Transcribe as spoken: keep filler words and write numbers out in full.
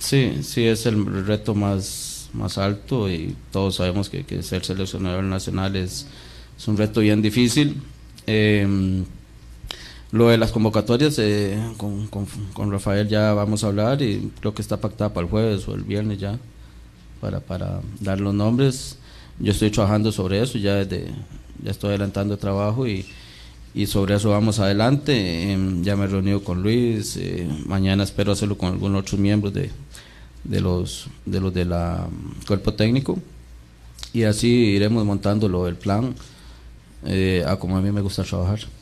Sí, sí, es el reto más, más alto y todos sabemos que, que ser seleccionador nacional es, es un reto bien difícil. Eh, lo de las convocatorias, eh, con, con, con Rafael ya vamos a hablar y creo que está pactada para el jueves o el viernes ya para, para dar los nombres. Yo estoy trabajando sobre eso, ya desde, ya estoy adelantando el trabajo y, y sobre eso vamos adelante. Eh, ya me he reunido con Luis, eh, mañana espero hacerlo con algunos otros miembros de, de los de los de la cuerpo técnico y así iremos montando lo del plan, eh, a como a mí me gusta trabajar.